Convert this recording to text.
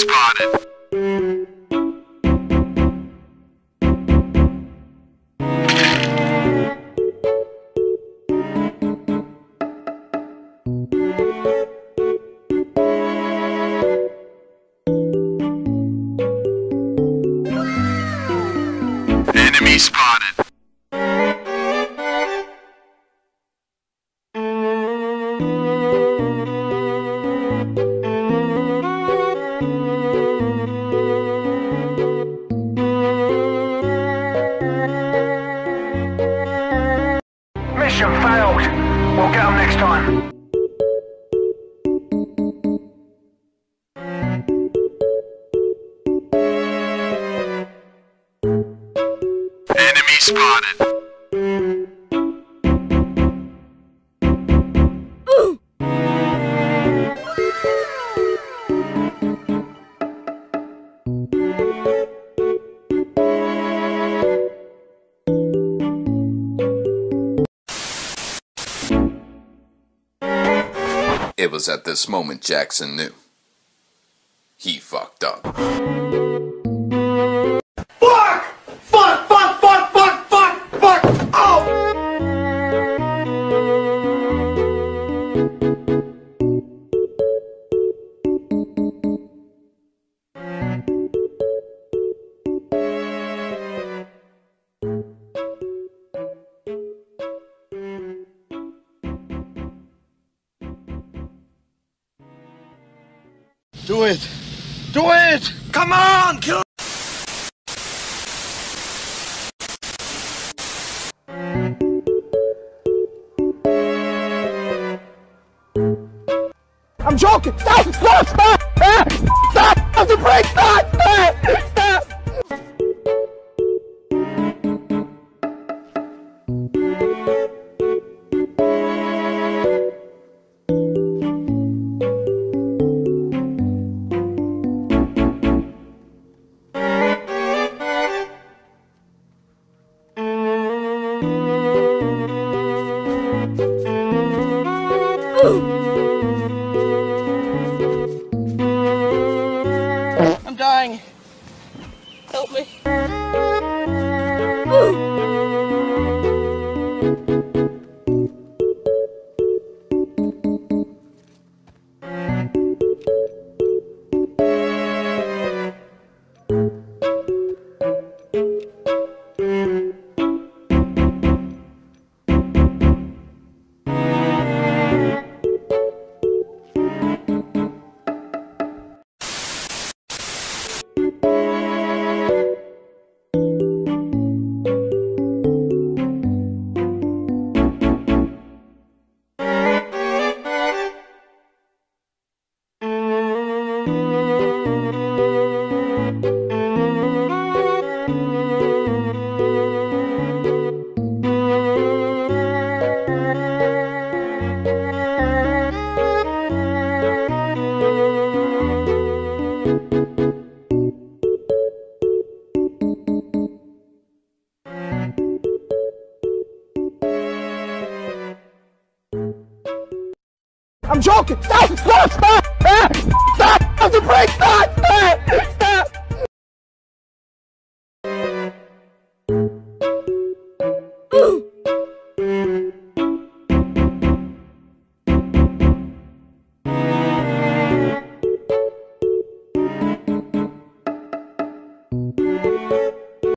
spotted. Enemy spotted. Mission failed. We'll get them next time. Enemy spotted. It was at this moment Jackson knew. He fucked up. Fuck! Fuck! Fuck! Fuck! Fuck! Fuck! Fuck! Oh! Do it! Do it! Come on! Kill! I'm joking! Stop! Stop! Stop! Stop! Stop the brake! Stop! Stop! Stop! I'm dying. Help me. I'm joking! Stop! Stop! Stop! Stop! Stop the brake! Stop! Stop! Stop!